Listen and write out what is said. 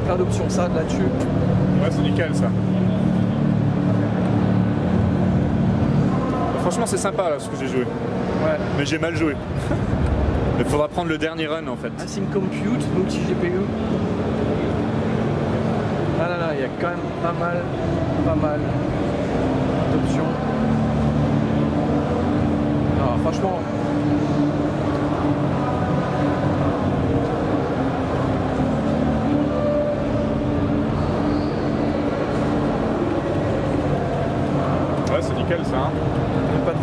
plein d'options, ça, là-dessus. Ouais, c'est nickel ça. Franchement, c'est sympa là ce que j'ai joué. Ouais. Mais j'ai mal joué. Il faudra prendre le dernier run en fait. Async Compute, multi-GPU. Ah là là, il y a quand même pas mal d'options. Non, franchement. Ouais, c'est nickel ça. Hein. Pas